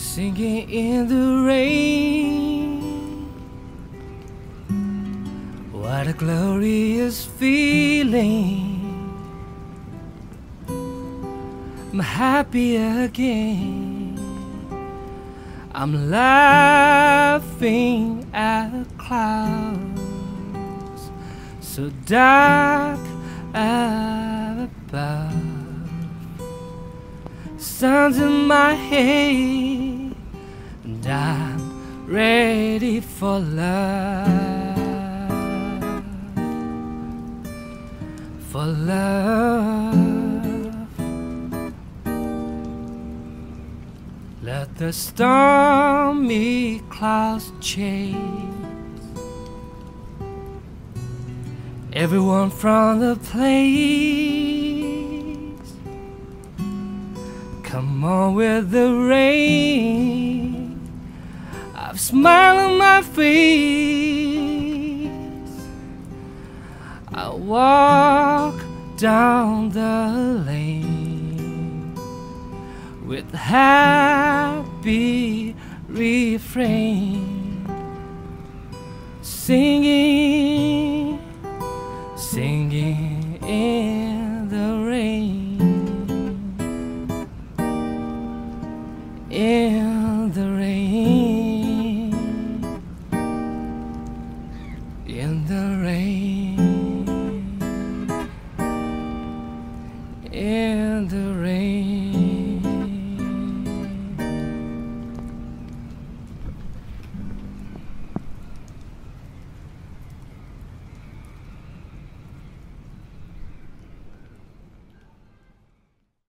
singing in the rain. What a glorious feeling. I'm happy again. I'm laughing at clouds so dark above. Sun's in my head and I'm ready for love. For love. Let the stormy clouds chase everyone from the place. Come on with the rain. I've a smile on my face. I walk down the lane with happy refrain, singing, singing in the rain, in the rain, in the rain, in the rain.